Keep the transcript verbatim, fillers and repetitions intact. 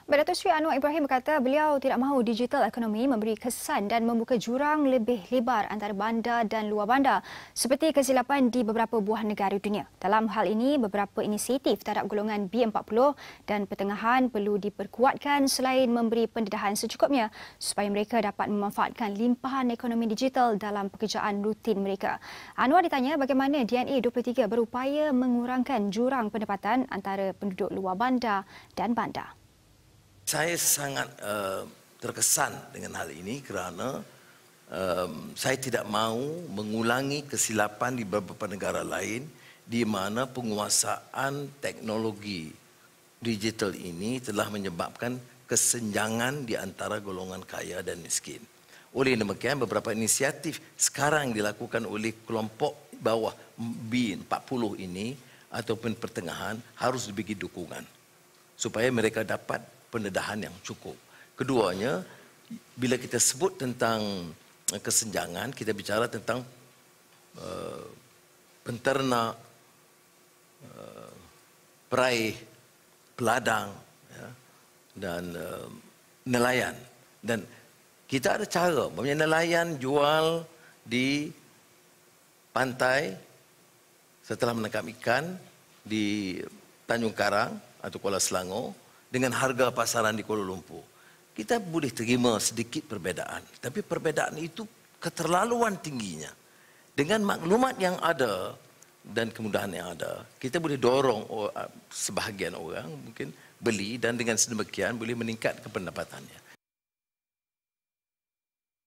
Datuk Seri Anwar Ibrahim berkata beliau tidak mahu digital ekonomi memberi kesan dan membuka jurang lebih lebar antara bandar dan luar bandar seperti kesilapan di beberapa buah negara dunia. Dalam hal ini, beberapa inisiatif terhadap golongan B empat puluh dan pertengahan perlu diperkuatkan selain memberi pendedahan secukupnya supaya mereka dapat memanfaatkan limpahan ekonomi digital dalam pekerjaan rutin mereka. Anwar ditanya bagaimana D N A dua puluh tiga berupaya mengurangkan jurang pendapatan antara penduduk luar bandar dan bandar. Saya sangat uh, terkesan dengan hal ini kerana um, saya tidak mahu mengulangi kesilapan di beberapa negara lain di mana penguasaan teknologi digital ini telah menyebabkan kesenjangan di antara golongan kaya dan miskin. Oleh demikian, beberapa inisiatif sekarang dilakukan oleh kelompok bawah B empat puluh ini ataupun pertengahan harus diberi dukungan supaya mereka dapat pendedahan yang cukup. Keduanya, bila kita sebut tentang kesenjangan, kita bicara tentang uh, penternak, uh, peraih, peladang, ya, dan uh, nelayan. Dan kita ada cara, maksudnya nelayan jual di pantai setelah menangkap ikan di Tanjung Karang atau Kuala Selangor, dengan harga pasaran di Kuala Lumpur. Kita boleh terima sedikit perbezaan, tapi perbezaan itu keterlaluan tingginya. Dengan maklumat yang ada dan kemudahan yang ada, kita boleh dorong sebahagian orang mungkin beli dan dengan sedemikian boleh meningkatkan pendapatannya.